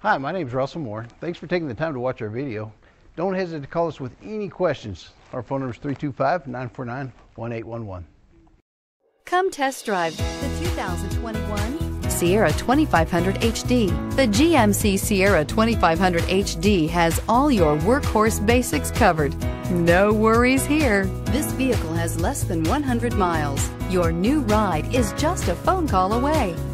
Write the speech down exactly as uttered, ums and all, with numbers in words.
Hi, my name is Russell Moore. Thanks for taking the time to watch our video. Don't hesitate to call us with any questions. Our phone number is three two five, nine four nine, one eight one one. Come test drive the two thousand twenty-one Sierra twenty-five hundred H D. The G M C Sierra twenty-five hundred H D has all your workhorse basics covered. No worries here. This vehicle has less than one hundred miles. Your new ride is just a phone call away.